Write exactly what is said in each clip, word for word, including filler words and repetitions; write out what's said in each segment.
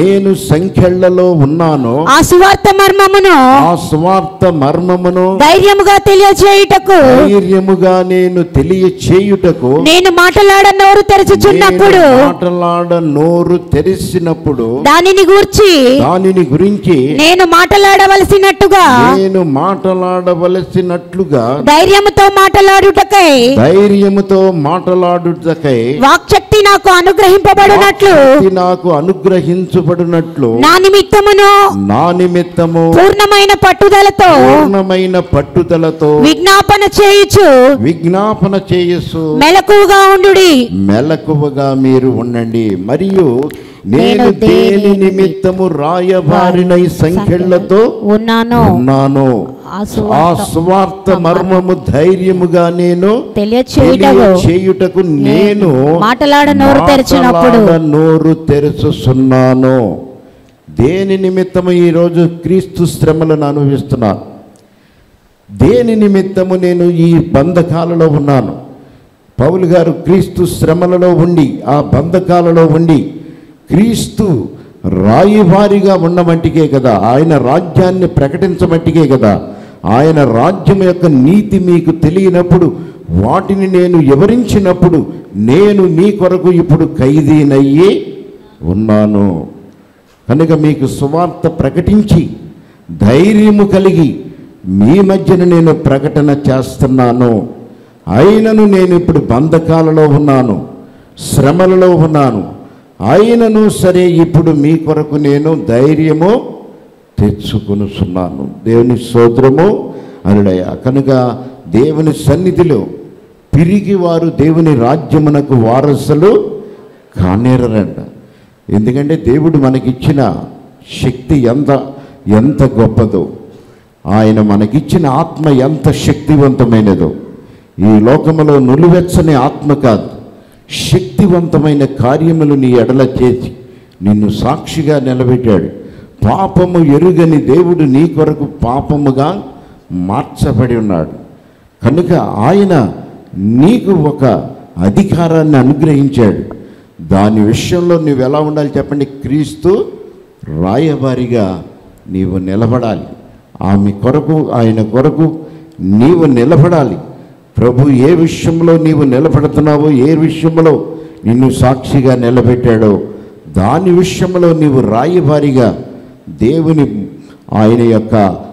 నేను సంఖ్యలలో ఉన్నాను, ఆ సువార్త మర్మమును ఆ సువార్త మర్మమును ధైర్యముగా తెలియచేయుటకు ధైర్యముగా నేను తెలియచేయుటకు నేను మాటలాడ నోరు తెరచుచున్నప్పుడు నేను మాటలాడ నోరు తెరిచినప్పుడు దానిని గూర్చి దానిని గురించి నేను మాటలాడవలసినట్టుగా నేను మాటలాడవలసినట్లుగా ధైర్యముతో మాటలాడుటకై ధైర్యముతో మాటలాడుటకై వాక్శక్తి నాకు అనుగ్రహింపబడినట్లు వాక్శక్తి నాకు అనుగ్రహించబడినట్లు నా నిమిత్తమును నా నిమిత్తము పూర్ణమైన పట్టుదలతో పూర్ణమైన పట్టుదలతో విజ్ఞాపన చేయుచు విజ్ఞాపన చేయసు మెలకువగా ఉండుడి. మెలకువగా మీరు ఉండండి. మరియు నేను దేని నిమిత్తము రాయబారిన సంఖ్యలతో ఉన్నాను ఉన్నాను ఆ సువార్త మర్మము ధైర్యముగా నేను తెలియచేయుటకు నేను మాటలాడ నోరు తెరిచినప్పుడు నోరు తెరుచుచున్నాను. దేని నిమిత్తము ఈరోజు క్రీస్తు శ్రమలను అనుభవిస్తున్నాను? దేని నిమిత్తము నేను ఈ బంధకాలలో ఉన్నాను? పౌలు గారు క్రీస్తు శ్రమలలో ఉండి ఆ బంధకాలలో ఉండి క్రీస్తు రాయబారిగా ఉన్నమంటికే కదా, ఆయన రాజ్యాన్ని ప్రకటించమంటికే కదా. ఆయన రాజ్యం యొక్క నీతి మీకు తెలియనప్పుడు వాటిని నేను వివరించినప్పుడు నేను నీ కొరకు ఇప్పుడు ఖైదీనయ్యి ఉన్నాను. కనుక మీకు సువార్త ప్రకటించి ధైర్యము కలిగి మీ మధ్యన నేను ప్రకటన చేస్తున్నాను. అయినను నేను ఇప్పుడు బంధకాలలో ఉన్నాను, శ్రమలలో ఉన్నాను. అయినను సరే ఇప్పుడు మీ కొరకు నేను ధైర్యము తెచ్చుకొనుచున్నాను. దేవుని స్తోత్రము హల్లెలూయ. కనుక దేవుని సన్నిధిలో పిరిగి వారు దేవుని రాజ్యమునకు వారసులు కానేరరంట. ఎందుకంటే దేవుడు మనకిచ్చిన శక్తి ఎంత ఎంత గొప్పదో, ఆయన మనకిచ్చిన ఆత్మ ఎంత శక్తివంతమైనదో. ఈ లోకములో నులివెచ్చని ఆత్మ కాదు, శక్తివంతమైన కార్యములు నీ ఎడల చేసి నిన్ను సాక్షిగా నిలబెట్టాడు. పాపము ఎరుగని దేవుడు నీ కొరకు పాపముగా మార్చబడి ఉన్నాడు. కనుక ఆయన నీకు ఒక అధికారాన్ని అనుగ్రహించాడు. దాని విషయంలో నువ్వు ఎలా ఉండాలి చెప్పండి? క్రీస్తు రాయబారిగా నీవు నిలబడాలి. ఆమె కొరకు ఆయన కొరకు నీవు నిలబడాలి. ప్రభు ఏ విషయంలో నీవు నిలబడుతున్నావో, ఏ విషయంలో నిన్ను సాక్షిగా నిలబెట్టాడో దాని విషయంలో నీవు రాయబారిగా దేవుని ఆయన యొక్క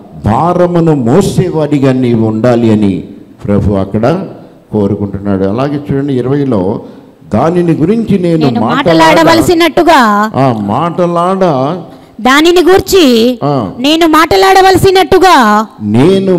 భారమును మోసేవాడిగా నీవు ఉండాలి అని ప్రభు అక్కడ కోరుకుంటున్నాడు. అలాగే చూడండి ఇరవైలో దానిని గురించి నేను మాట్లాడవలసినట్టుగా ఆ మాటలాడ దానిని గూర్చి నేను మాట్లాడవలసినట్టుగా నేను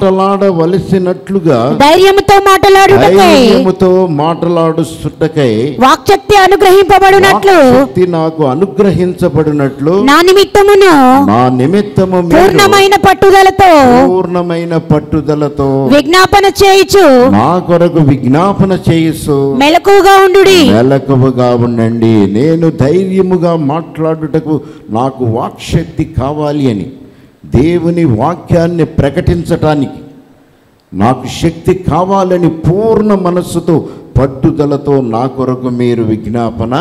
మాట్లాడవలసినట్లుగా ధైర్యముతో మాట్లాడుటకై ధైర్యముతో మాట్లాడుటకై వాక్శక్తి అనుగ్రహింపబడినట్లు వాక్శక్తి నాకు అనుగ్రహించబడినట్లు నా నిమిత్తమును నా నిమిత్తము పూర్ణమైన పట్టుదలతో పూర్ణమైన పట్టుదలతో విజ్ఞాపన చేయుచు నా కొరకు విజ్ఞాపన చేయుచు మెలకువగా ఉండుడి. మెలకువగా ఉండండి. నేను ధైర్యముగా మాట్లాడుటకు నాకు వాక్శక్తి కావాలి అని, దేవుని వాక్యాన్ని ప్రకటించటానికి నాకు శక్తి కావాలని పూర్ణ మనస్సుతో పట్టుదలతో నా కొరకు మీరు విజ్ఞాపన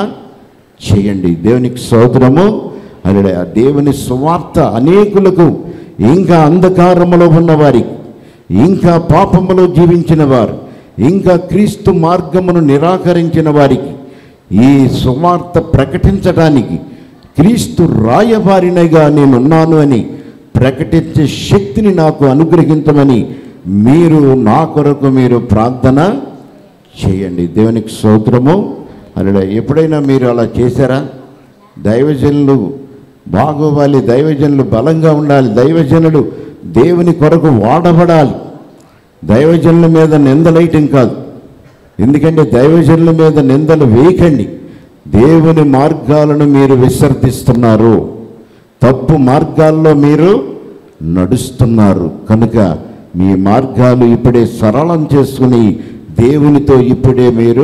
చేయండి. దేవునికి స్తోత్రము హల్లెలూయా. దేవుని సువార్త అనేకులకు, ఇంకా అంధకారములో ఉన్నవారికి, ఇంకా పాపములో జీవించిన వారు, ఇంకా క్రీస్తు మార్గమును నిరాకరించిన వారికి ఈ సువార్త ప్రకటించడానికి క్రీస్తు రాయబారినగా నేనున్నాను అని ప్రకటించే శక్తిని నాకు అనుగ్రహించమని మీరు నా కొరకు మీరు ప్రార్థన చేయండి. దేవునికి స్తోత్రము హల్లెలూయా. ఎప్పుడైనా మీరు అలా చేశారా? దైవజనులు బాగోవాలి, దైవజనులు బలంగా ఉండాలి, దైవజనులు దేవుని కొరకు వాడబడాలి. దైవజనుల మీద నిందలేయటం కాదు. ఎందుకంటే దైవజనుల మీద నిందలు వేయకండి. దేవుని మార్గాలను మీరు విసర్జిస్తున్నారు, తప్పు మార్గాల్లో మీరు నడుస్తున్నారు. కనుక మీ మార్గాలు ఇప్పుడే సరళం చేసుకుని దేవునితో ఇప్పుడే మీరు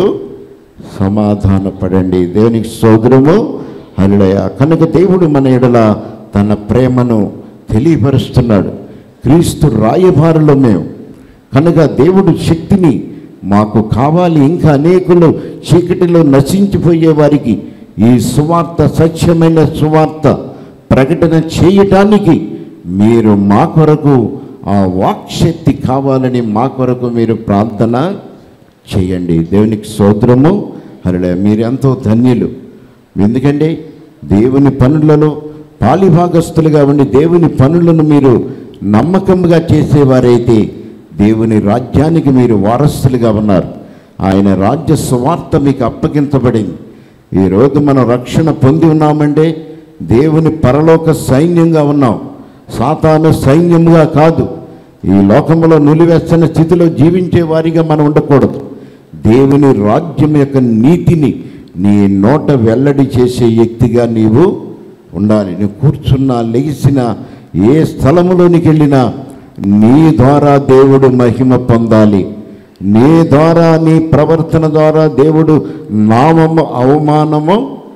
సమాధానపడండి. దేవునికి స్తోత్రము హల్లెలూయా. కనుక దేవుడు మన ఎడల తన ప్రేమను తెలియపరుస్తున్నాడు. క్రీస్తు రాయబారులు మేము. కనుక దేవుడు శక్తిని మాకు కావాలి. ఇంకా అనేకులు చీకటిలో నశించిపోయే వారికి ఈ సువార్త సత్యమైన సువార్త ప్రకటన చేయటానికి మీరు మా కొరకు ఆ వాక్శక్తి కావాలని మా కొరకు మీరు ప్రార్థన చేయండి. దేవునికి స్తోత్రము. హల్లెలూయా. మీరు ఎంతో ధన్యులు. ఎందుకంటే దేవుని పనులలో పాలిభాగస్తులుగా ఉండి దేవుని పనులను మీరు నమ్మకంగా చేసేవారైతే దేవుని రాజ్యానికి మీరు వారసులుగా ఉన్నారు. ఆయన రాజ్య సువార్త మీకు అప్పగించబడింది. ఈరోజు మనం రక్షణ పొంది ఉన్నామంటే దేవుని పరలోక సైన్యంగా ఉన్నాం, సాతాను సైన్యంగా కాదు. ఈ లోకంలో నులివెచ్చని స్థితిలో జీవించే వారిగా మనం ఉండకూడదు. దేవుని రాజ్యం యొక్క నీతిని నీ నోట వెల్లడి చేసే వ్యక్తిగా నీవు ఉండాలి. నువ్వు కూర్చున్నా లెగిసినా ఏ స్థలములోనికి వెళ్ళినా నీ ద్వారా దేవుడు మహిమ పొందాలి. నీ ద్వారా నీ ప్రవర్తన ద్వారా దేవుడు నామము అవమానము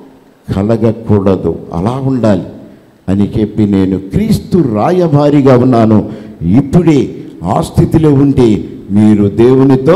కలగకూడదు. అలా ఉండాలి అని చెప్పి నేను క్రీస్తు రాయబారిగా ఉన్నాను. ఇప్పుడే ఆ స్థితిలో ఉంటే మీరు దేవునితో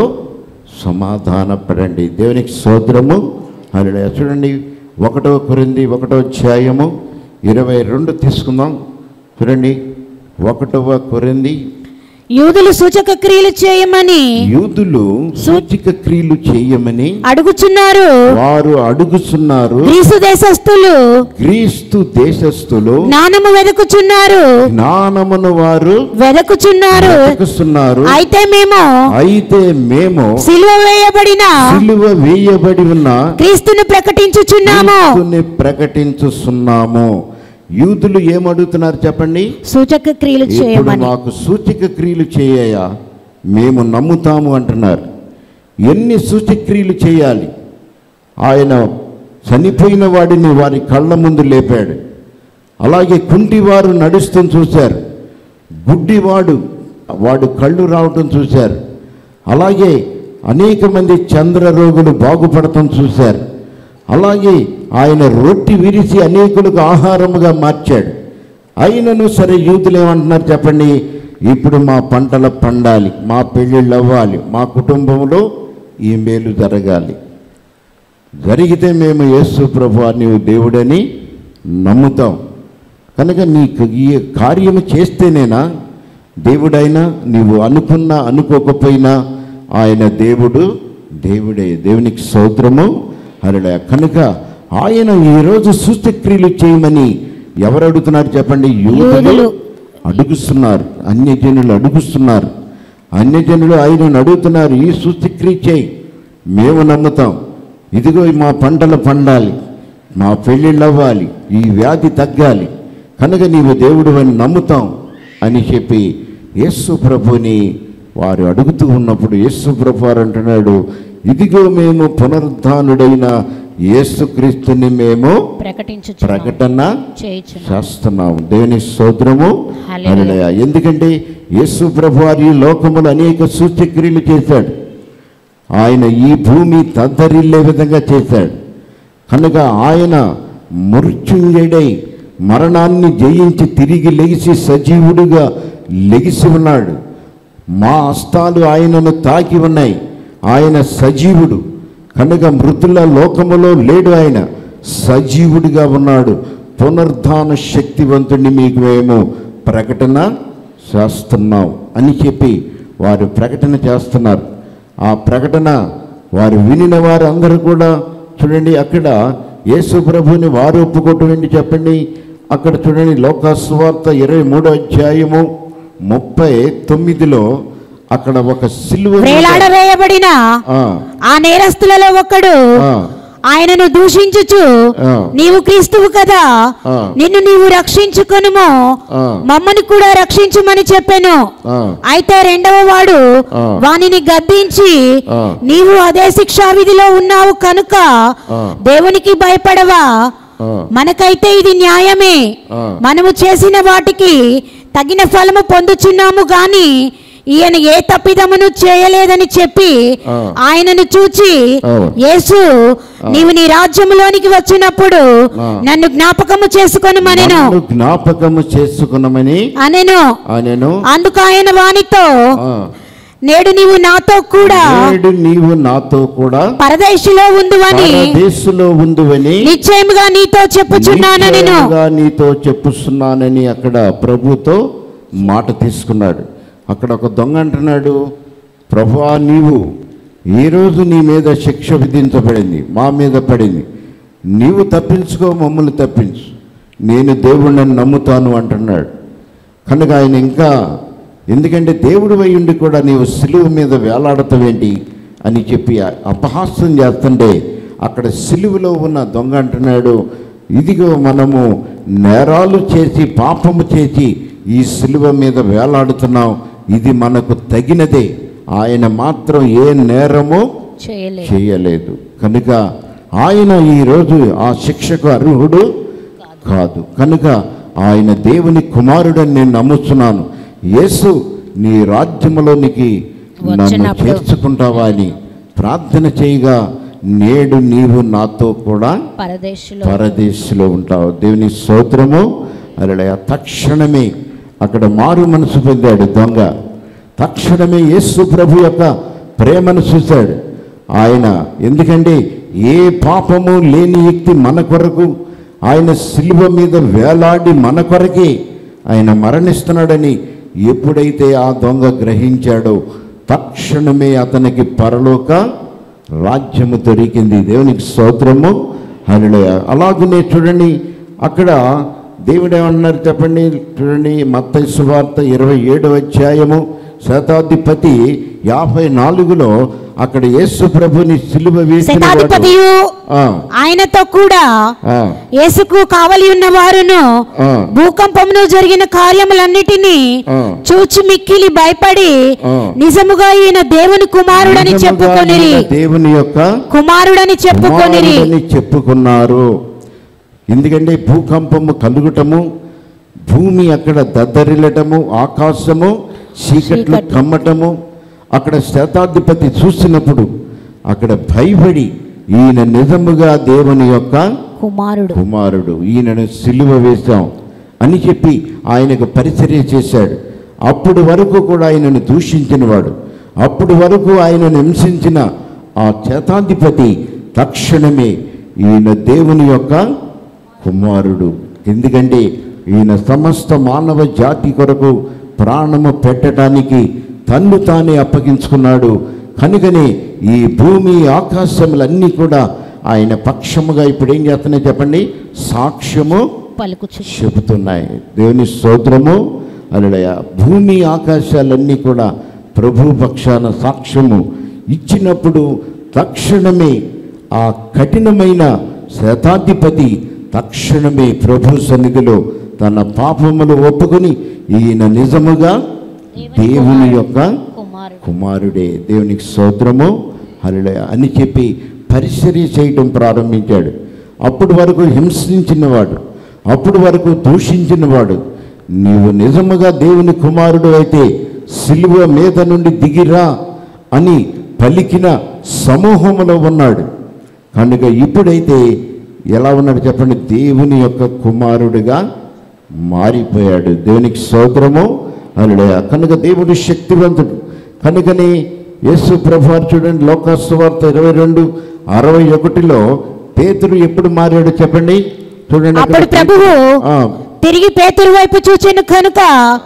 సమాధానపడండి. దేవునికి స్తోత్రము. హల్లెలూయా. చూడండి, ఒకటో కొరింథీ ఒకటో అధ్యాయము ఇరవై రెండు తీసుకుందాం. చూడండి, ఒకటవ కొరింథీ. యూదులు సూచక క్రియలు చేయమని యూదులు సూచక క్రియలు చేయమని అడుగుచున్నారు. వారు అడుగుచున్నారు. గ్రీసు దేశస్థులు క్రీస్తు దేశస్థులు జ్ఞానము వెదకుచున్నారు. జ్ఞానమును వారు వెదకుచున్నారు. వెతుకుచున్నారు. అయితే మేము అయితే మేము సిలువ వేయబడిన సిలువ వేయబడి ఉన్న క్రీస్తును ప్రకటించుచున్నాము. క్రీస్తుని ప్రకటించుచున్నాము. యూదులు ఏమడుగుతున్నారు చెప్పండి? సూచక క్రియలు ఇప్పుడు చేయమని. మాకు సూచక క్రియలు చేయయా, మేము నమ్ముతాము అంటున్నారు. ఎన్ని సూచక క్రియలు చేయాలి? ఆయన చనిపోయిన వాడిని వారి కళ్ళ ముందు లేపాడు. అలాగే కుంటివారు నడుస్తూ చూశారు. గుడ్డివాడు వాడు కళ్ళు రావటం చూశారు. అలాగే అనేక మంది చంద్ర రోగులు బాగుపడటం చూశారు. అలాగే ఆయన రొట్టి విరిసి అనేకులకు ఆహారముగా మార్చాడు. అయినను సరే యూదులు ఏమంటున్నారు చెప్పండి? ఇప్పుడు మా పంటలు పండాలి, మా పెళ్ళిళ్ళు అవ్వాలి, మా కుటుంబంలో ఈ మేలు జరగాలి. జరిగితే మేము యేసు ప్రభువా నీవు దేవుడని నమ్ముతాం. కనుక నీకు ఈ కార్యము చేస్తేనేనా దేవుడైనా? నీవు అనుకున్నా అనుకోకపోయినా ఆయన దేవుడు దేవుడే. దేవునికి స్తోత్రము. హల్లెలూయా. కనుక ఆయన ఈరోజు సూచక్రియలు చేయమని ఎవరు అడుగుతున్నారు చెప్పండి? యూదులు అడుగుతున్నారు, అన్యజనులు అడుగుతున్నారు. అన్యజనులు ఆయనను అడుగుతున్నారు, ఈ సూచక్రియ చేయి, మేము నమ్ముతాం. ఇదిగో మా పంటలు పండాలి, మా పెళ్ళిళ్ళు అవ్వాలి, ఈ వ్యాధి తగ్గాలి, కనుక నీవు దేవుడు అని నమ్ముతాం అని చెప్పి యేసు ప్రభుని వారు అడుగుతూ ఉన్నప్పుడు యేసు ప్రభు వారు అంటున్నాడు, ఇదిగో మేము పునరుద్ధానుడైన యేసుక్రీస్తుని మేము ప్రకటన చేస్తున్నాము. దేవుని స్తోత్రము. హల్లెలూయా. ఎందుకంటే యేసు ప్రభు వారు ఈ లోకములో అనేక సూచక్రియలు చేశాడు. ఆయన ఈ భూమి తద్దరిల్లే విధంగా చేశాడు. కనుక ఆయన మృత్యుంజయుడై మరణాన్ని జయించి తిరిగి లెగిసి సజీవుడిగా లెగిసి ఉన్నాడు. మా హస్తాలు ఆయనను తాకి ఉన్నాయి. ఆయన సజీవుడు కనుక మృతుల లోకములో లేడు, ఆయన సజీవుడిగా ఉన్నాడు. పునరుద్ధాన శక్తివంతుడిని మీకు మేము ప్రకటన చేస్తున్నాం అని చెప్పి వారు ప్రకటన చేస్తున్నారు. ఆ ప్రకటన వారు వినిన వారు అందరూ కూడా చూడండి, అక్కడ యేసు ప్రభుని వారు ఒప్పుకోవటం చెప్పండి. అక్కడ చూడండి, లోకాసువార్త ఇరవై మూడో అధ్యాయము ముప్పై తొమ్మిదిలో అక్కడ ఒక సిలువ వేలాడవేయబడిన ఆ నేరస్తులలో ఒకడు ఆయనను దూషించుచు, నీవు క్రీస్తువు కదా, నిన్ను నీవు రక్షించుకొనుము, మమ్మల్ని కూడా రక్షించుమని చెప్పెను. అయితే రెండవ వాడు వానిని గద్దించి, నీవు అదే శిక్షా విధిలో ఉన్నావు కనుక దేవునికి భయపడవా? మనకైతే ఇది న్యాయమే, మనము చేసిన వాటికి తగిన ఫలము పొందుచున్నాము గాని ఈయన ఏ తప్పిదమును చేయలేదని చెప్పి ఆయనను చూచి, యేసు నీవు నీ రాజ్యములోనికి వచ్చినప్పుడు నన్ను జ్ఞాపకము చేసుకొనుమనెను జ్ఞాపకము చేసుకొనమని అనెను. అందుకు ఆయన వానితో, నేడు నీవు నాతో కూడా నేడు నీవు నాతో కూడా పరదేశులో ఉందువని పరదేశులో ఉందువని నిశ్చయముగా నీతో చెప్పుచున్నాను నేను నీతో చెప్పుచున్నానని అక్కడ ప్రభుతో మాట తీసుకున్నాడు. అక్కడ ఒక దొంగ అంటున్నాడు, ప్రభువా నీవు ఈరోజు నీ మీద శిక్ష విధించబడింది, మా మీద పడింది, నీవు తప్పించుకో, మమ్మల్ని తప్పించు, నేను దేవుడిని నమ్ముతాను అంటున్నాడు. కనుక ఆయన ఇంకా, ఎందుకంటే దేవుడు అయి ఉండి కూడా నీవు సిలువ మీద వేలాడతావేంటి అని చెప్పి అపహాస్యం చేస్తుంటే అక్కడ సిలువలో ఉన్న దొంగ అంటున్నాడు, ఇదిగో మనము నేరాలు చేసి పాపము చేసి ఈ సిలువ మీద వేలాడుతున్నాం, ఇది మనకు తగినదే, ఆయన మాత్రం ఏ నేరము చేయలేదు, కనుక ఆయన ఈరోజు ఆ శిక్షకు అర్హుడు కాదు, కనుక ఆయన దేవుని కుమారుడని నేను నమ్ముతున్నాను, యేసు నీ రాజ్యములోనికి నన్ను చేర్చుకుంటావా అని ప్రార్థన చేయగా నేడు నీవు నాతో కూడా పరదేశంలో ఉంటావు. దేవుని స్తోత్రము. అలా తక్షణమే అక్కడ మారు మనసు పొందాడు దొంగ. తక్షణమే యేసు ప్రభు యొక్క ప్రేమను చూశాడు ఆయన. ఎందుకంటే ఏ పాపము లేని వ్యక్తి మన కొరకు ఆయన సిలువ మీద వేలాడి మన కొరకే ఆయన మరణిస్తున్నాడని ఎప్పుడైతే ఆ దొంగ గ్రహించాడో తక్షణమే అతనికి పరలోక రాజ్యము దొరికింది. దేవునికి స్తోత్రము. హల్లెలూయా. అలాగనే చూడండి, అక్కడ దేవుడు ఏమన్నారు చెప్పండి, చూడండి మత్తయి సువార్త ఇరవై ఏడవ అధ్యాయము శతాధిపతి యాభై నాలుగులో అక్కడ యేసు ప్రభుని సిలువ వేసిన ఆయనతో కూడా యేసుకు కావలి ఉన్న వారును భూకంపమును జరిగిన కార్యములన్నిటినీ చూచి మిక్కిలి భయపడి నిజముగా ఈయన దేవుని కుమారుడని చెప్పుకొనిరి దేవుని యొక్క కుమారుడని చెప్పుకొనిరి చెప్పుకున్నారు. ఎందుకంటే భూకంపము కలుగుటము, భూమి అక్కడ దద్దరిల్లటము, ఆకాశము చీకట్లు కమ్మటము, అక్కడ శతాధిపతి చూసినప్పుడు అక్కడ భయపడి ఈయన నిజముగా దేవుని యొక్క కుమారుడు కుమారుడు ఈయనను సిలువ వేశాం అని చెప్పి ఆయనకు పరిచర్య చేశాడు. అప్పుడు వరకు కూడా ఆయనను దూషించినవాడు, అప్పుడు వరకు ఆయనను హింసించిన ఆ శతాధిపతి తక్షణమే ఈయన దేవుని యొక్క కుమారుడు, ఎందుకంటే ఈయన సమస్త మానవ జాతి కొరకు ప్రాణము పెట్టడానికి తన్ను తానే అప్పగించుకున్నాడు. కనుకనే ఈ భూమి ఆకాశములన్నీ కూడా ఆయన పక్షముగా ఇప్పుడు ఏం చేస్తున్నాయి చెప్పండి, సాక్ష్యము చెబుతున్నాయి. దేవుని స్తోత్రము. హల్లెలూయా. భూమి ఆకాశాలన్నీ కూడా ప్రభు పక్షాన సాక్ష్యము ఇచ్చినప్పుడు తక్షణమే ఆ కఠినమైన శతాధిపతి తక్షణమే ప్రభు సన్నిధిలో తన పాపములు ఒప్పుకొని ఈయన నిజముగా దేవుని యొక్క కుమారుడే, దేవునికి స్తోత్రము హల్లెలూయా అని చెప్పి పరిచర్య చేయడం ప్రారంభించాడు. అప్పటి వరకు హింసించినవాడు, అప్పటి వరకు దూషించినవాడు, నీవు నిజముగా దేవుని కుమారుడు అయితే సిలువ మీద నుండి దిగిరా అని పలికిన సమూహంలో ఉన్నాడు. కనుక ఇప్పుడైతే ఎలా ఉన్నాడు చెప్పండి, దేవుని యొక్క కుమారుడిగా మారిపోయాడు. దేవునికి స్తోత్రము హల్లెలూయా. కనుక దేవుడు శక్తివంతుడు. కనుకని యేసు ప్రభువారు చూడండి, లోకాసువార్త ఇరవై రెండు అరవై ఒకటిలో పేతురు ఎప్పుడు మారాడు చెప్పండి, చూడండి. అప్పుడు ప్రభువు తిరిగి పేతురు వైపు చూచెను కనుక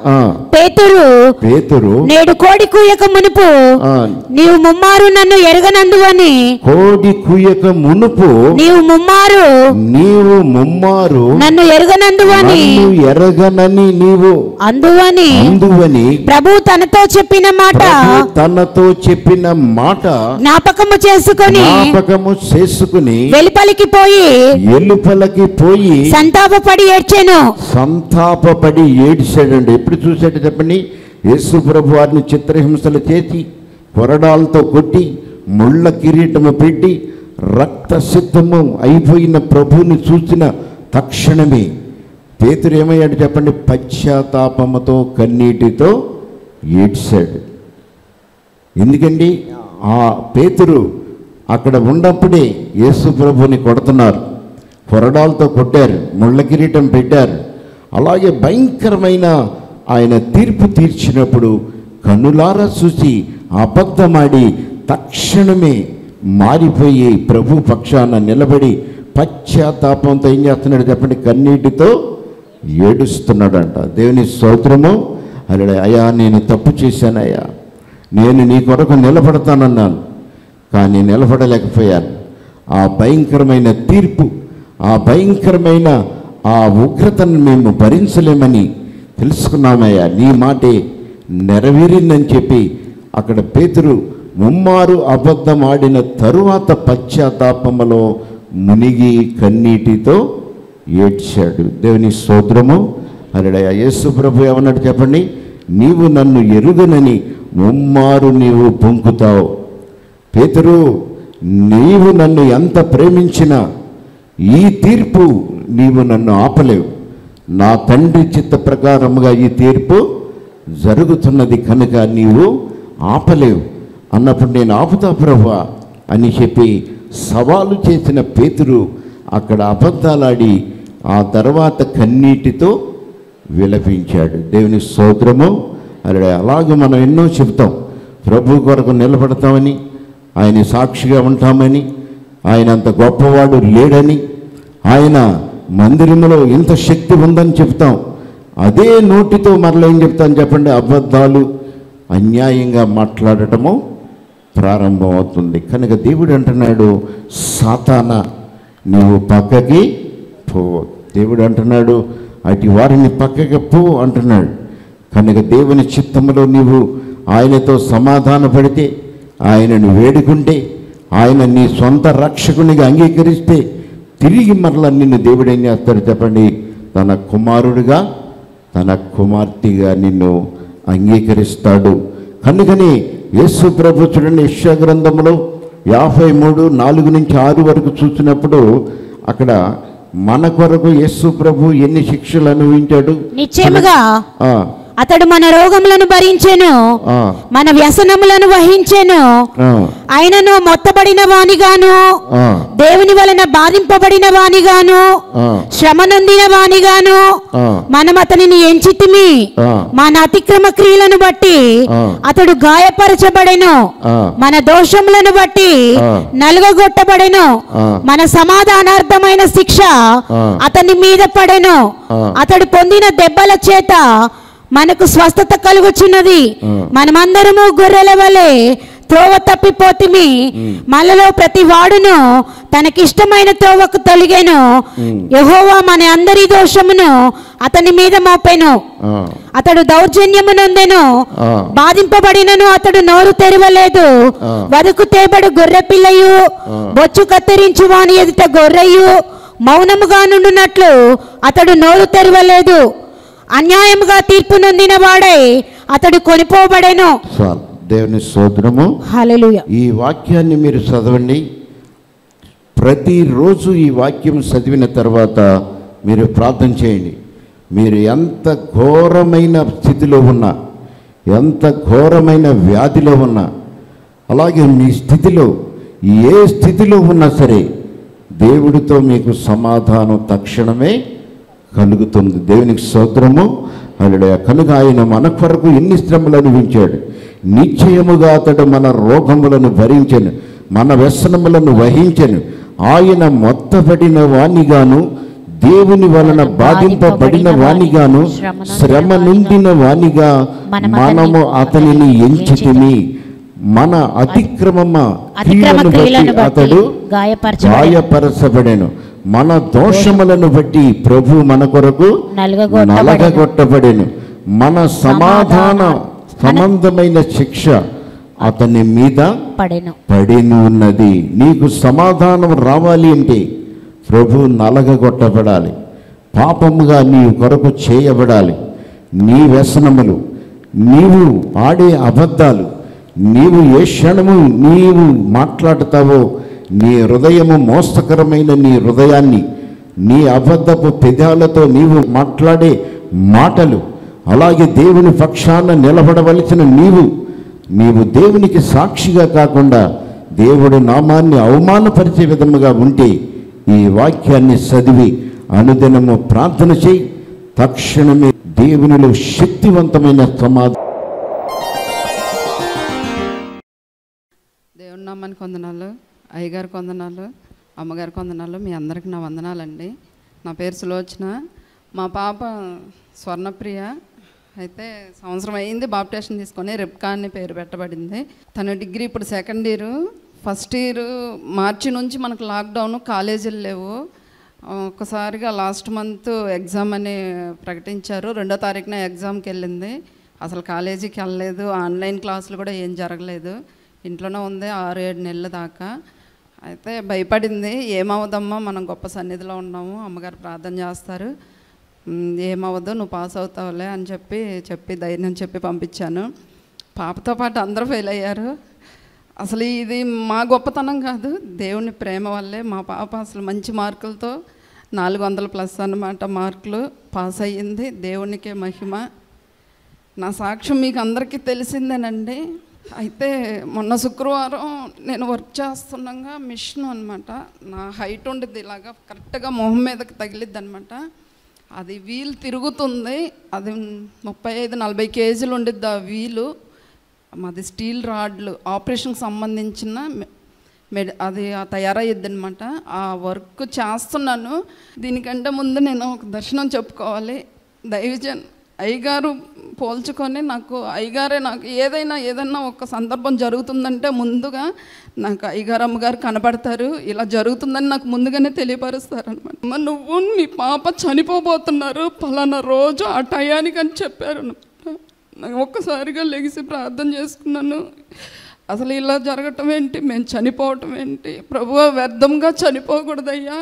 పేతురు పేతురు నేడు కోడి కూయక మునుపు నీవు ముమ్మారు నన్ను ఎరగనందువని కోడి కూయక మునుపు నీవు ముమ్మారు నీవు ముమ్మారు నన్ను ఎరగనందువని ఎరగనని నీవు అందువని అందువని ప్రభు తనతో చెప్పిన మాట తనతో చెప్పిన మాట జ్ఞాపకము చేసుకొని జ్ఞాపకము చేసుకుని వెలుపలికి పోయి వెలుపలికి పోయి సంతాపపడి ఏడ్చెను సంతాపపడి ఏడ్చాడండి. ఎప్పుడు చూసాడు చెప్పండి, యేసు ప్రభు వారిని చిత్రహింసలు చేసి కొరడాలతో కొట్టి ముళ్ళ కిరీటము పెట్టి రక్త సిద్ధము అయిపోయిన ప్రభువుని చూసిన తక్షణమే పేతురు ఏమయ్యాడు చెప్పండి, పశ్చాత్తాపముతో కన్నీటితో ఏడ్చాడు. ఎందుకండి ఆ పేతురు అక్కడ ఉన్నప్పుడే యేసు ప్రభుని కొడుతున్నారు, కొరడాలతో కొట్టారు, ముళ్ళ కిరీటం పెట్టారు. అలాగే భయంకరమైన ఆయన తీర్పు తీర్చినప్పుడు కన్నులారా చూసి అబద్ధమాడి తక్షణమే మారిపోయి ప్రభు పక్షాన నిలబడి పశ్చాత్తాపంతో ఏం చేస్తున్నాడు చెప్పండి? కన్నీటితో ఏడుస్తున్నాడంట. దేవుని స్తోత్రము. అలా అయ్యా నేను తప్పు చేశానయ్యా, నేను నీ కొరకు నిలబడతానన్నాను కానీ నిలబడలేకపోయాను. ఆ భయంకరమైన తీర్పు, ఆ భయంకరమైన ఆ ఉగ్రతను మేము భరించలేమని తెలుసుకున్నామయ్యా, నీ మాటే నెరవేరిందని చెప్పి అక్కడ పేతురు ముమ్మారు అబద్ధం ఆడిన తరువాత పశ్చాత్తాపములో మునిగి కన్నీటితో ఏడ్చాడు. దేవుని స్తోత్రము. హల్లెలూయా. యేసు ప్రభు ఏమన్నాడు చెప్పండి? నీవు నన్ను ఎరుగనని ముమ్మారు నీవు పొంకుతావు. పేతురు, నీవు నన్ను ఎంత ప్రేమించినా ఈ తీర్పు నీవు నన్ను ఆపలేవు. నా తండ్రి చిత్త ప్రకారముగా ఈ తీర్పు జరుగుతున్నది కనుక నీవు ఆపలేవు అన్నప్పుడు నేను ఆపుతా ప్రభువా అని చెప్పి సవాలు చేసిన పేతురు అక్కడ అబద్ధాలాడి ఆ తర్వాత కన్నీటితో విలపించాడు. దేవుని స్తోత్రము. అలా అలాగే మనం ఎన్నో చెప్తాం, ప్రభు కొరకు నిలబడతామని, ఆయన సాక్షిగా ఉంటామని, ఆయన అంత గొప్పవాడు లేడని, ఆయన మందిరంలో ఇంత శక్తి ఉందని చెప్తాం. అదే నోటితో మరలా ఏం చెప్తాను చెప్పండి? అబద్ధాలు, అన్యాయంగా మాట్లాడటము ప్రారంభం అవుతుంది. కనుక దేవుడు అంటున్నాడు, సాతానా నువ్వు పక్కకి పో. దేవుడు అంటున్నాడు, అటు వారిని పక్కకి పో అంటున్నాడు. కనుక దేవుని చిత్తములో నీవు ఆయనతో సమాధాన పడితే, ఆయనను వేడుకుంటే, ఆయన నీ సొంత రక్షకునిగా అంగీకరిస్తే తిరిగి మరలా నిన్ను దేవుడు ఏం చేస్తాడు చెప్పండి? తన కుమారుడిగా, తన కుమార్తెగా నిన్ను అంగీకరిస్తాడు. కనుకని యేసు ప్రభు చూడండి, యెషయా గ్రంథంలో యాభై మూడు నాలుగు నుంచి ఆరు వరకు చూసినప్పుడు అక్కడ మన కొరకు యేసు ప్రభు ఎన్ని శిక్షలు అనుభవించాడు. నిశ్చయముగా అతడు మన రోగములను భరించెను, మన వ్యసనములను వహించెను. ఆయనను మొత్తబడిన వానిగాను, దేవుని వలన బాధింపబడిన వానిగాను, శ్రమ నొందిన వానిగాను మనం అతనిని ఎంచితిమి. మన అతిక్రమ క్రియలను బట్టి అతడు గాయపరచబడెను, మన దోషములను బట్టి నలుగగొట్టబడెను. మన సమాధానార్థమైన శిక్ష అతని మీద పడెను, అతడు పొందిన దెబ్బల చేత మనకు స్వస్థత కలుగుచున్నది. మనమందరము గొర్రెల వలె త్రోవ తప్పిపోతిమి, మనలో ప్రతి వాడును తనకిష్టమైన త్రోవకు తొలిగెను. యెహోవా మన అందరి దోషమును అతని మీద మోపెను. అతడు దౌర్జన్యము నొందెను, బాధింపబడినను అతడు నోరు తెరవలేదు. వదకు తేబడు గొర్రె పిల్లయు, బొచ్చు కత్తిరించు వాని ఎదుట గొర్రెయు మౌనముగా నుండునట్లు అతడు నోరు తెరవలేదు. అన్యాయముగా తీర్పు నొందిన వాడై అతడు కొనిపోబడెను. దేవుని స్తోత్రము. హల్లెలూయా. ఈ వాక్యాన్ని మీరు చదవండి. ప్రతిరోజు ఈ వాక్యం చదివిన తర్వాత మీరు ప్రార్థన చేయండి. మీరు ఎంత ఘోరమైన స్థితిలో ఉన్నా, ఎంత ఘోరమైన వ్యాధిలో ఉన్నా, అలాగే మీ స్థితిలో ఏ స్థితిలో ఉన్నా సరే దేవుడితో మీకు సమాధానం తక్షణమే కలుగుతుంది. దేవునికి స్తోత్రము. హల్లెలూయా. కనుక ఆయన మన కొరకు ఎన్ని శ్రమలు అనుభవించాడు. నిశ్చయముగా అతడు మన రోగములను భరించెను, మన వ్యసనములను వహించెను. ఆయన మొత్తబడిన వానిగాను, దేవుని వలన బాధింపబడిన వానిగాను, శ్రమ నొందిన వానిగా మనము అతనిని ఎంచితిమి. మన అతిక్రమ క్రియలను బట్టి అతడు గాయపరచబడెను, మన దోషములను బట్టి ప్రభు మన కొరకు నలగగొట్టబడెను. మన సమాధాన సంబంధమైన శిక్ష అతని మీద పడిన ఉన్నది. నీకు సమాధానం రావాలి అంటే ప్రభు నలగగొట్టబడాలి, పాపముగా నీ కొరకు చేయబడాలి. నీ వ్యసనములు, నీవు ఆడే అబద్ధాలు, నీవు ఏ క్షణము నీవు మాట్లాడతావో, నీ హృదయము మోస్తకరమైన నీ హృదయాన్ని, నీ అబద్ధపు పెదాలతో నీవు మాట్లాడే మాటలు, అలాగే దేవుని పక్షాన నిలబడవలసిన నీవు నీవు దేవునికి సాక్షిగా కాకుండా దేవుడి నామాన్ని అవమానపరిచే విధముగా ఉంటే ఈ వాక్యాన్ని చదివి అనుదినము ప్రార్థన చేయి. తక్షణమే దేవునిలో శక్తివంతమైన సమాధానం నామానికి వందనాలు, అయ్యగారికి వందనాలు, అమ్మగారికి వందనాలు. మీ అందరికి నా వందనాలండి. నా పేరు సులోచన. మా పాప స్వర్ణప్రియ. అయితే సంవత్సరం అయింది బాప్టిజం తీసుకొని, రెబ్కా అని పేరు పెట్టబడింది. తను డిగ్రీ ఇప్పుడు సెకండ్ ఇయర్. ఫస్ట్ ఇయర్ మార్చి నుంచి మనకు లాక్డౌన్, కాలేజీలు లేవు. ఒక్కసారిగా లాస్ట్ మంత్ ఎగ్జామ్ అని ప్రకటించారు. రెండో తారీఖున ఎగ్జామ్కి వెళ్ళింది. అసలు కాలేజీకి వెళ్ళలేదు, ఆన్లైన్ క్లాసులు కూడా ఏం జరగలేదు, ఇంట్లోనే ఉంది ఆరు ఏడు నెలల దాకా. అయితే భయపడింది, ఏమవుదమ్మా మనం గొప్ప సన్నిధిలో ఉన్నాము, అమ్మగారు ప్రార్థన చేస్తారు, ఏమవ్వదు నువ్వు పాస్ అవుతావులే అని చెప్పి చెప్పి ధైర్యం చెప్పి పంపించాను. పాపతో పాటు అందరూ ఫెయిల్ అయ్యారు. అసలు ఇది మా గొప్పతనం కాదు, దేవుని ప్రేమ వల్లే మా పాప అసలు మంచి మార్కులతో నాలుగు వందల ప్లస్ అన్నమాట మార్కులు పాస్ అయ్యింది. దేవునికే మహిమ. నా సాక్ష్యం మీకు అందరికీ తెలిసిందేనండి. అయితే మొన్న శుక్రవారం నేను వర్క్ చేస్తుండగా మిషన్ అనమాట, నా హైట్ ఉండేది ఇలాగా కరెక్ట్గా మొహం మీదకి తగిలిద్ది అనమాట. అది వీల్ తిరుగుతుంది, అది ముప్పై ఐదు నలభై కేజీలు ఉండిద్ది ఆ వీలు. మాది స్టీల్ రాడ్లు, ఆపరేషన్కి సంబంధించిన మెడి అది తయారయ్యిద్ది అనమాట. ఆ వర్క్ చేస్తున్నాను. దీనికంటే ముందు నేను ఒక దర్శనం చెప్పుకోవాలి. దైవజన్ అయ్యగారు పోల్చుకొని నాకు అయ్యగారే నాకు ఏదైనా ఏదైనా ఒక సందర్భం జరుగుతుందంటే ముందుగా నాకు అయ్యగారు అమ్మగారు కనబడతారు. ఇలా జరుగుతుందని నాకు ముందుగానే తెలియపరుస్తారు అనమాట. అమ్మ నువ్వు మీ పాప చనిపోబోతున్నారు పలానా రోజు ఆ టయానికి అని చెప్పారు. నాకు ఒక్కసారిగా లెగిసి ప్రార్థన చేసుకున్నాను. అసలు ఇలా జరగటం ఏంటి, మేము చనిపోవటం ఏంటి, ప్రభువా వ్యర్థంగా చనిపోకూడదయ్యా,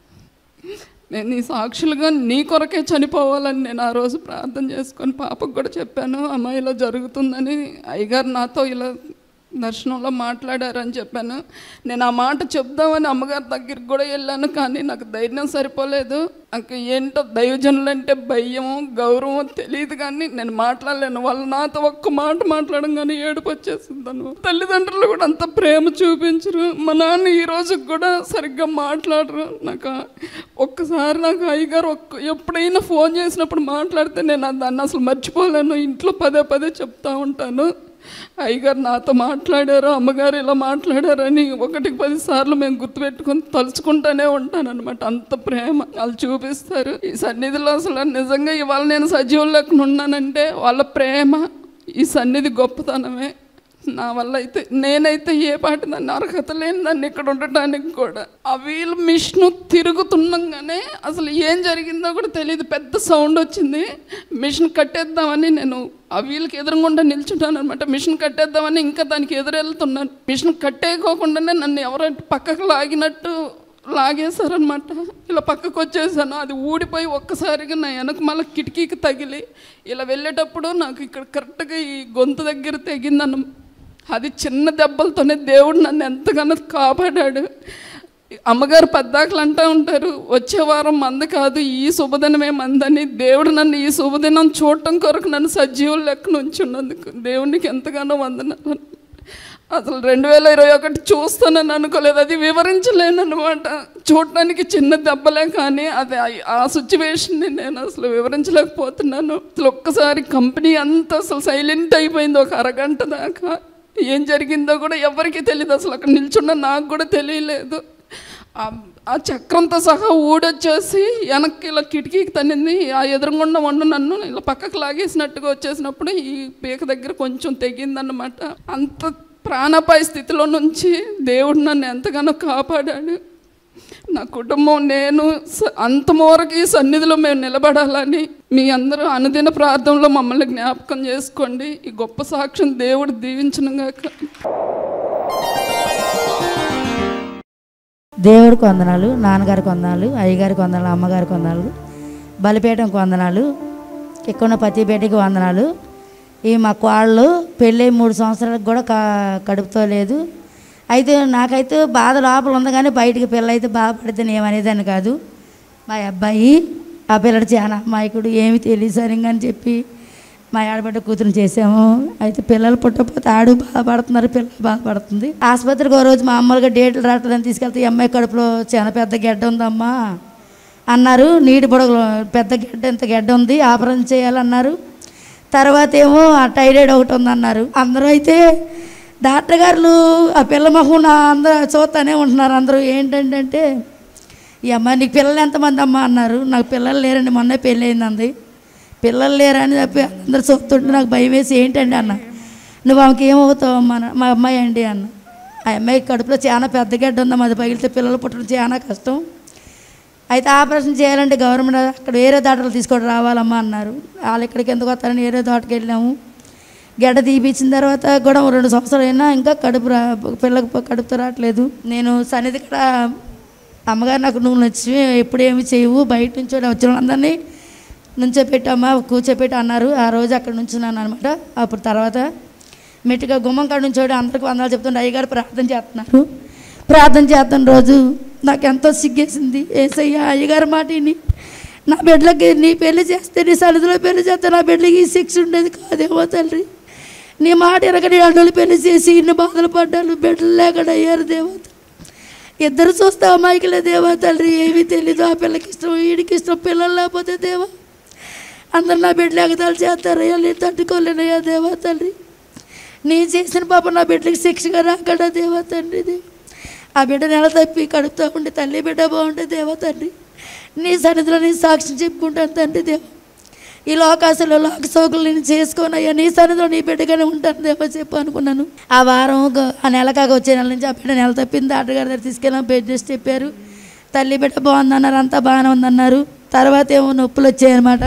నేను నీ సాక్షులుగా నీ కొరకే చనిపోవాలని నేను ఆ రోజు ప్రార్థన చేసుకొని పాపకు కూడా చెప్పాను. అమ్మ ఇలా జరుగుతుందని అయ్యగారు నాతో ఇలా దర్శనంలో మాట్లాడారని చెప్పాను. నేను ఆ మాట చెప్దామని అమ్మగారి దగ్గరికి కూడా వెళ్ళాను, కానీ నాకు ధైర్యం సరిపోలేదు. నాకు ఏంటో దైవజనులు అంటే భయం గౌరవం తెలియదు, కానీ నేను మాట్లాడలేను. వాళ్ళు నాతో ఒక్క మాట మాట్లాడడం కానీ ఏడుపు వచ్చేసిందను. తల్లిదండ్రులు కూడా అంత ప్రేమ చూపించరు. మా నాన్న ఈ రోజుకి కూడా సరిగ్గా మాట్లాడరు. నాకు ఒక్కసారి నాకు అయ్యగారు ఒక్క ఎప్పుడైనా ఫోన్ చేసినప్పుడు మాట్లాడితే నేను దాన్ని అసలు మర్చిపోలేను. ఇంట్లో పదే పదే చెప్తూ ఉంటాను, అయ్యగారు నాతో మాట్లాడారు, అమ్మగారు ఇలా మాట్లాడారని ఒకటికి పది సార్లు మేము గుర్తుపెట్టుకొని తలుచుకుంటూనే ఉంటాను అనమాట. అంత ప్రేమ వాళ్ళు చూపిస్తారు. ఈ సన్నిధిలో అసలు నిజంగా ఇవాళ నేను సజీవం లేకుండా ఉన్నానంటే వాళ్ళ ప్రేమ, ఈ సన్నిధి గొప్పతనమే. నా వల్ల అయితే నేనైతే ఏ పాటి దాన్ని అర్హత లేని దాన్ని ఇక్కడ ఉండటానికి కూడా. ఆ వీల్ మిషన్ తిరుగుతుండగానే అసలు ఏం జరిగిందో కూడా తెలియదు, పెద్ద సౌండ్ వచ్చింది. మిషన్ కట్టేద్దామని నేను ఆ వీల్కి ఎదురుగుండా నిల్చుంటాను అనమాట. మిషన్ కట్టేద్దామని ఇంకా దానికి ఎదురెళ్తున్నాను. మిషన్ కట్టేయకోకుండానే నన్ను ఎవరో పక్కకు లాగినట్టు లాగేశారనమాట. ఇలా పక్కకు వచ్చేసాను. అది ఊడిపోయి ఒక్కసారిగా నా వెనక మళ్ళీ కిటికీకి తగిలి ఇలా వెళ్ళేటప్పుడు నాకు ఇక్కడ కరెక్ట్గా ఈ గొంతు దగ్గర తెగిందన్న. అది చిన్న దెబ్బలతోనే దేవుడు నన్ను ఎంతగానో కాపాడాడు. అమ్మగారు పద్దాకలు అంటూ ఉంటారు, వచ్చే వారం మంద కాదు ఈ శుభదినమే మందని. దేవుడు నన్ను ఈ శుభదినం చూడటం కొరకు నన్ను సజీవుల లెక్కన ఉంచున్నందుకు దేవునికి ఎంతగానో వందనాలు. అసలు రెండు వేల ఇరవై ఒకటి చూస్తానని అనుకోలేదు, అది వివరించలేను అనమాట. చూడటానికి చిన్న దెబ్బలే, కానీ అది ఆ సిచ్యువేషన్ని నేను అసలు వివరించలేకపోతున్నాను. అసలు ఒక్కసారి కంపెనీ అంతా అసలు సైలెంట్ అయిపోయింది ఒక అరగంట దాకా. ఏం జరిగిందో కూడా ఎవరికి తెలియదు, అసలు అక్కడ నిల్చున్న నాకు కూడా తెలియలేదు. ఆ చక్రంతో సహా ఊడొచ్చేసి వెనక్కి ఇలా కిటికీకి తన్నింది. ఆ ఎదురుగుండా వండు నన్ను ఇలా పక్కకు లాగేసినట్టుగా వచ్చేసినప్పుడు ఈ పీక దగ్గర కొంచెం తెగిందన్నమాట. అంత ప్రాణాపాయ స్థితిలో నుంచి దేవుడు నన్ను ఎంతగానో కాపాడాడు. నా కుటుంబం నేను అంతమూరకు ఈ సన్నిధిలో మేము నిలబడాలని మీ అందరూ అనుదిన ప్రార్థనలో మమ్మల్ని జ్ఞాపకం చేసుకోండి. ఈ గొప్ప సాక్ష్యం దేవుడు దీవించునుగాక. దేవుడికి వందనాలు, నాన్నగారికి వందనాలు, అయ్యగారికి వందనాలు, అమ్మగారికి వందనాలు, బలిపేటకు వందనాలు, ఇక్కడ పతిపేటకి వందనాలు. ఈ మా కోళ్ళు పెళ్ళి మూడు సంవత్సరాలకు కూడా క కడుపుతో లేదు. అయితే నాకైతే బాధ లోపల ఉంది, కానీ బయటికి పిల్ల అయితే బాధపడితే ఏమనేదాన్ని కాదు. మా అబ్బాయి ఆ పిల్లడు చాలా అమాయకుడు, ఏమి తెలియదు సరిగ్గా అని చెప్పి మా ఆడబిడ్డ కూతురు చేసాము. అయితే పిల్లలు పుట్టకపోతే ఆడు బాధపడుతున్నారు, పిల్లలు బాధపడుతుంది. ఆసుపత్రికి ఓ రోజు మామూలుగా డేట్లు రావట్లేదని తీసుకెళ్తే ఈ అమ్మాయి కడుపులో చాలా పెద్ద గెడ్డ ఉందమ్మా అన్నారు. నీటి పొడగలు పెద్ద గెడ్డ ఇంత గెడ్డ ఉంది, ఆపరేషన్ చేయాలన్నారు. తర్వాత ఏమో ఆ టైరాయిడ్ ఒకటి ఉందన్నారు. అందరూ అయితే డాక్టర్ గారు ఆ పిల్ల మొహం నా అందరూ చూస్తానే ఉంటున్నారు. అందరూ ఏంటంటే ఈ అమ్మ నీకు పిల్లలు ఎంతమంది అమ్మ అన్నారు. నాకు పిల్లలు లేరండి, మొన్నే పెళ్ళి అయింది అంది. పిల్లలు లేరని చెప్పి అందరూ చూస్తుంటే నాకు భయం వేసి ఏంటండి అన్న, నువ్వు ఆమెకి ఏమవుతావు అమ్మ? మా అమ్మాయి అండి అన్న. ఆ అమ్మాయి కడుపులో చాలా పెద్ద గడ్డ ఉందమ్మా, అది పగిలితే పిల్లలు పుట్టడం చాలా కష్టం. అయితే ఆపరేషన్ చేయాలంటే గవర్నమెంట్ అక్కడ వేరే దాటలు తీసుకొని రావాలమ్మా అన్నారు. వాళ్ళు ఇక్కడికి ఎందుకు వస్తారని వేరే తోటకి వెళ్ళాము. గడ్డ తీపిచ్చిన తర్వాత కూడా రెండు సంవత్సరాలు అయినా ఇంకా కడుపు రా పిల్లలకు కడుపుతో రావట్లేదు. నేను సన్నిధి కూడా అమ్మగారు నాకు నువ్వు నచ్చి ఎప్పుడు ఏమి చేయవు, బయట నుంచి వచ్చిన వాళ్ళందరినీ నుంచోపెట్టమ్మా కూర్చోపెట్టి అన్నారు. ఆ రోజు అక్కడ నుంచున్నాను అనమాట. అప్పుడు తర్వాత మెట్టిగా గుమ్మం కాడ నుంచి అందరికి వందలు చెప్తుంటే అయ్యగారు ప్రార్థన చేస్తున్నారు. ప్రార్థన చేస్తున్న రోజు నాకు ఎంతో సిగ్గేసింది. ఏసయ్య అయ్యగారు మాట విని నా బిడ్డలకి నీ పెళ్లి చేస్తే నీ సన్నిధిలో పెళ్లి చేస్తే నా బిడ్డలకి ఈ శిక్ష ఉండేది కాదేమో తండ్రి. నీ మాట ఎరగని అడ్డలు పెళ్లి చేసి ఇన్ని బాధలు పడ్డాను, బిడ్డలు లేకుండా అయ్యారు దేవత. ఇద్దరు చూస్తే అమాయకులే దేవా తండ్రి, ఏమీ తెలీదు. ఆ పిల్లకి ఇష్టం, వీడికి ఇష్టం, పిల్లలు లేకపోతే దేవా అందరు నా బిడ్డలు ఎగతాలు చేస్తారయ్యా, నేను తట్టుకోలేనయ్యా దేవా తండ్రి. నేను చేసిన పాప నా బిడ్డలకి శిక్షగా రాకడా దేవా తండ్రి. దేవ ఆ బిడ్డ నెల తప్పి కడుపుతా ఉండి తల్లి బిడ్డ బాగుంటే దేవా తండ్రి నీ సన్నిధిలో నేను సాక్ష్యం చెప్పుకుంటాను తండ్రి. దేవ ఈ లోకాశలో లోక సోకులు నేను చేసుకోనయ్యా, నీ సన్నిధిలో నీ బిడ్డగానే ఉంటాను దేవా చెప్పు అనుకున్నాను. ఆ వారం ఆ నెల కాక వచ్చే నెల నుంచి ఆ బిడ్డ నెల తప్పింది. డాక్టర్ దగ్గర తీసుకెళ్ళాం, బెడ్ రెస్ట్ చెప్పారు. తల్లి బిడ్డ బాగుందన్నారు, అంతా బాగానే ఉందన్నారు. తర్వాత ఏమో నొప్పులు వచ్చాయన్నమాట.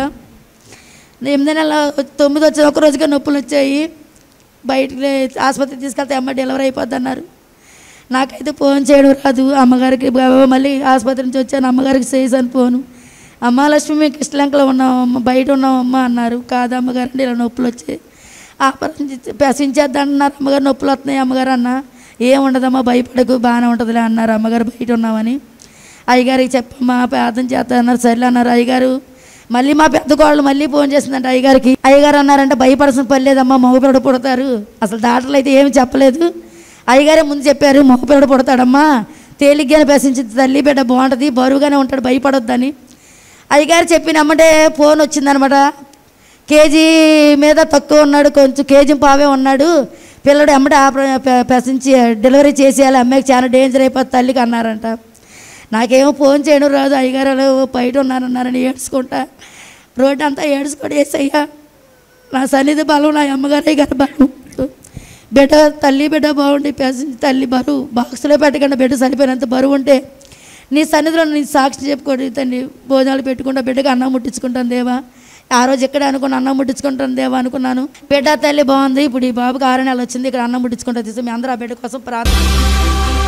ఎనిమిది నెల తొమ్మిది వచ్చిన ఒక రోజుగా నొప్పులు వచ్చాయి. బయటికి ఆసుపత్రికి తీసుకెళ్తే అమ్మ డెలివరీ అయిపోద్ది అన్నారు. నాకైతే ఫోన్ చేయడం రాదు. అమ్మగారికి మళ్ళీ ఆసుపత్రి నుంచి వచ్చాను, అమ్మగారికి చేసాను ఫోను. అమ్మ లక్ష్మి మేము కిష్టలంకలో ఉన్నామమ్మ, బయట ఉన్నామమ్మ అన్నారు. కాదు అమ్మగారు అంటే ఇలా నొప్పులు వచ్చాయి, ఆపరేషన్ పెసించేద్దా అన్నారు. అమ్మగారు నొప్పులు వస్తున్నాయి అమ్మగారు అన్న. ఏముండదమ్మా భయపడకు బాగానే ఉంటుందిలే అన్నారు. అమ్మగారు బయట ఉన్నామని అయ్యగారికి చెప్పమ్మా ప్రార్థన చేస్తా అన్నారు. సర్లే అన్నారు. అయ్యగారు మళ్ళీ మా పెద్ద కోళ్ళు మళ్ళీ ఫోన్ చేసిందంట అయ్యగారికి. అయ్యగారు అన్నారంటే భయపడాల్సిన పని లేదమ్మా, మగపిల్లడు పుడతారు. అసలు డాక్టర్లు అయితే ఏమి చెప్పలేదు, అయ్యగారే ముందు చెప్పారు మగపిల్లడు పుడతాడమ్మా, తేలిగ్గానే పెసించింది, తల్లి బిడ్డ బాగుంటుంది, బరువుగానే ఉంటాడు, భయపడొద్దని అయ్యగారు చెప్పినమ్మంటే ఫోన్ వచ్చిందనమాట. కేజీ మీద తక్కువ ఉన్నాడు, కొంచెం కేజీ పావే ఉన్నాడు పిల్లడు, ఎమ్మటే ఆప పెసించి డెలివరీ చేసేయాలి, అమ్మాయికి చాలా డేంజర్ అయిపోతుంది తల్లికి అన్నారంట. నాకేమో ఫోన్ చేయడం రాదు. అయ్యగారు బయట ఉన్నారన్నారని ఏడ్చుకుంటా రోడ్డు అంతా ఏడ్చుకోండి. వేసయ్యా నా సన్నిధి బలం, నా అమ్మగారు అయ్యగారు బలం, బిడ్డ తల్లి బిడ్డ బాగుండి పెసించి తల్లి బరువు బాక్స్లో పెట్టకుండా బిడ్డ సరిపోయినంత బరువు ఉంటే నీ సన్నిధిలో నీ సాక్షి చెప్పుకోండి తండ్రి. భోజనాలు పెట్టుకుంటా బిడ్డకి అన్నం ముట్టించుకుంటాను దేవా. ఆ రోజు ఎక్కడ అనుకున్నా అన్నం ముట్టించుకుంటాను దేవా అనుకున్నాను. బిడ్డ తల్లి బాగుంది. ఇప్పుడు ఈ బాబుకి ఆరు నెలలు వచ్చింది, ఇక్కడ అన్నం ముట్టించుకుంటా తీసి మీ అందరూ ఆ బిడ్డ కోసం ప్రార్థన